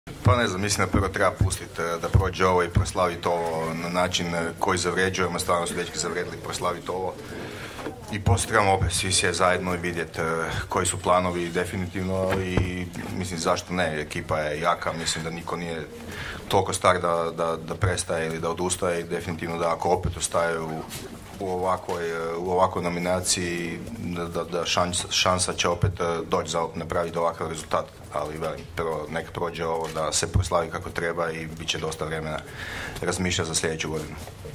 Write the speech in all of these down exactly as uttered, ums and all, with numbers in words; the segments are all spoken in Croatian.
Pa ne znam, mislim da prvo treba pustiti da prođe ovo i proslaviti ovo na način koji zavređujemo, stvarno su dečki zavredili proslaviti ovo. I poslije trebamo opet svi sjeti zajedno i vidjeti koji su planovi definitivno i mislim zašto ne, ekipa je jaka, mislim da niko nije toliko star da, da, da prestaje ili da odustaje i definitivno da ako opet ostaje u, u, ovakvoj, u ovakvoj nominaciji da, da, da šans, šansa će opet doći za napraviti ovakav rezultat, ali velim, prvo nek prođe ovo da se proslavi kako treba i bit će dosta vremena razmišljati za sljedeću godinu.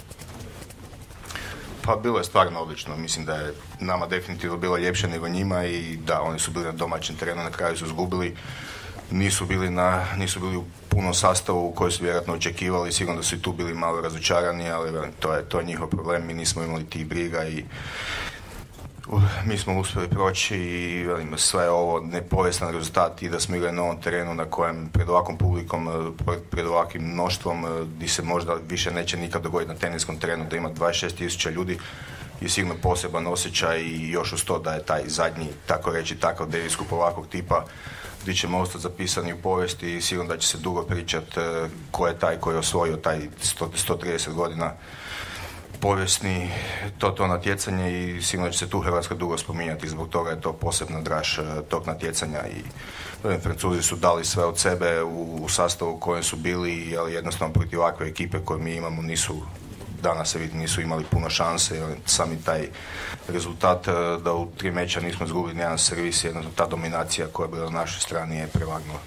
Pa bilo je stvarno odlično, mislim da je nama definitivno bilo ljepše nego njima i da, oni su bili na domaćem terenu, na kraju su izgubili, nisu bili, na, nisu bili u punom sastavu koji su vjerojatno očekivali, sigurno da su i tu bili malo razočarani, ali to je, to je njihov problem, mi nismo imali tih briga i uh, mi smo uspjeli proći i velim, sve ovo nepovijestan rezultat i da smo igrali na ovom terenu na kojem pred ovakvom publikom, pred ovakvim mnoštvom gdje se možda više neće nikad dogoditi na teniskom terenu da ima dvadeset šest tisuća ljudi je sigurno poseban osjećaj i još uz to da je taj zadnji, tako reći, takav Davis Cup ovakvog tipa gdje ćemo ostati zapisani u povijesti i sigurno da će se dugo pričati ko je taj koji je osvojio taj sto trideset godina povijesni to, to natjecanje i sigurno će se tu Hrvatska dugo spominjati, zbog toga je to posebna draž tog natjecanja i velim, Francuzi su dali sve od sebe u, u sastavu u kojem su bili, ali jednostavno protiv ovakve ekipe koje mi imamo nisu, danas se vidi, nisu imali puno šanse, sami taj rezultat da u tri meča nismo izgubili nijedan servis, jednostavno ta dominacija koja je bila na našoj strani je prevagnula.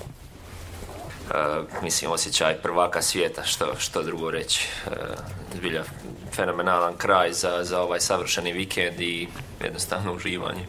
Uh, mislim, osjećaj prvaka svijeta, što, što drugo reći. Uh, zbilja fenomenalan kraj za, za ovaj savršeni vikend i jednostavno uživanje.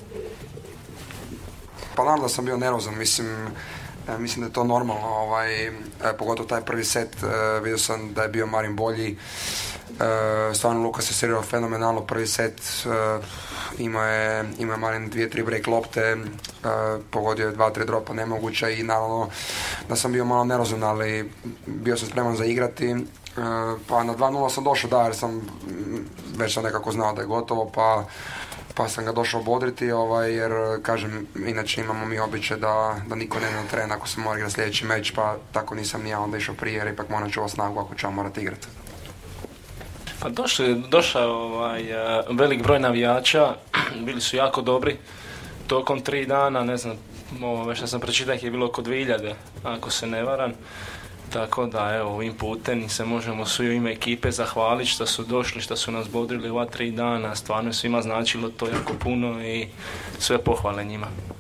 Pa naravno da sam bio nervozan, mislim, mislim da je to normalno, ovaj, pogotovo taj prvi set, vidio sam da je bio Marin bolji, stvarno Lukas je servirao fenomenalno prvi set, ima je, ima je Marin dvije, tri break lopte, pogodio je dva, tri dropa nemoguća i naravno da sam bio malo nervozan, ali bio sam spreman za igrati, pa na dva nula sam došao, da, jer sam već sam nekako znao da je gotovo, pa pa sam ga došao bodriti, ovaj, jer, kažem, inače imamo mi običaj da, da niko ne na teren ako se mora igrati sljedeći meč, pa tako nisam ni ja onda išao prije, jer ipak moram čuvati snagu ako ćemo morati igrati. Pa došli, došao ovaj, velik broj navijača, bili su jako dobri, tokom tri dana, ne znam, ovo što sam pročitao je bilo oko dvije hiljade, ako se ne varam. Tako da, evo, ovim putem se možemo svi u ime ekipe zahvaliti što su došli, što su nas bodrili ova tri dana. Stvarno svima značilo to jako puno i sve pohvale njima.